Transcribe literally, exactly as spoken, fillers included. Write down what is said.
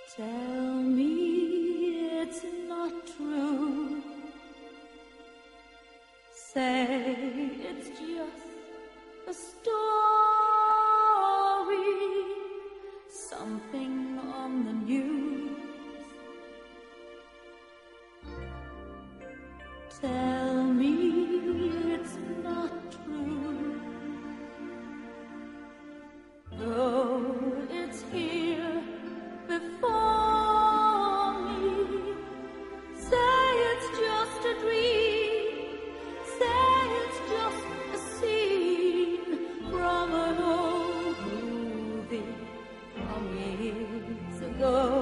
Tell me it's not true. Say it's just a story, something on the news. Tell me it's not true, though it's here before me. Say it's just a dream, say it's just a scene from an old movie from years ago.